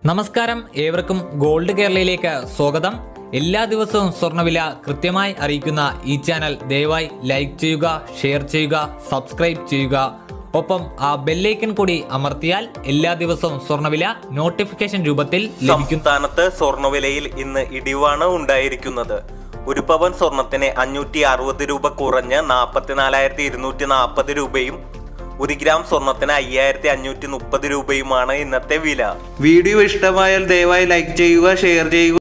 നമസ്കാരം, ഏവർക്കും ഗോൾഡ് കേരളയിലേക്ക് സ്വാഗതം. എല്ലാ ദിവസവും സ്വർണ്ണവില കൃത്യമായി അറിയിക്കുന്ന ഈ ചാനൽ ദയവായി ലൈക്ക് ചെയ്യുക, ഷെയർ ചെയ്യുക, സബ്സ്ക്രൈബ് ചെയ്യുക. ഒപ്പം ആ ബെല്ലൈക്കൺ കൂടി അമർത്തിയാൽ എല്ലാ ദിവസവും സ്വർണ്ണവില നോട്ടിഫിക്കേഷൻ രൂപത്തിൽ ലഭിക്കും. സംസ്ഥാനത്ത് സ്വർണ്ണവിലയിൽ ഇന്ന് ഇടിവാണ് ഉണ്ടായിരിക്കുന്നത്. ഒരു പവൻ സ്വർണത്തിന് 560 രൂപ കുറഞ്ഞ് 44,240 രൂപയും 1 ഗ്രാം സ്വർണത്തിന് 5,530 രൂപയുമാണ് ഇന്നത്തെ വില. വീഡിയോ ഇഷ്ടമായാൽ ദയവായി ലൈക്ക് ചെയ്യുക, ഷെയർ ചെയ്യുക.